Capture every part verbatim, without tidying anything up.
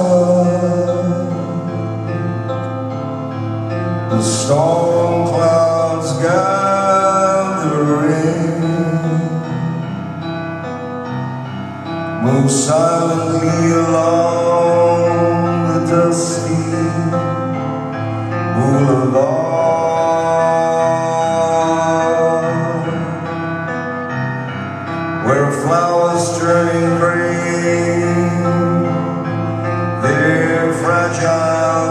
sun. The storm clouds gathering move silently along the dusty boulevard, where flowers turning green their fragile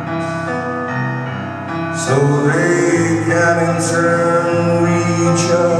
necks, so they can in turn reach out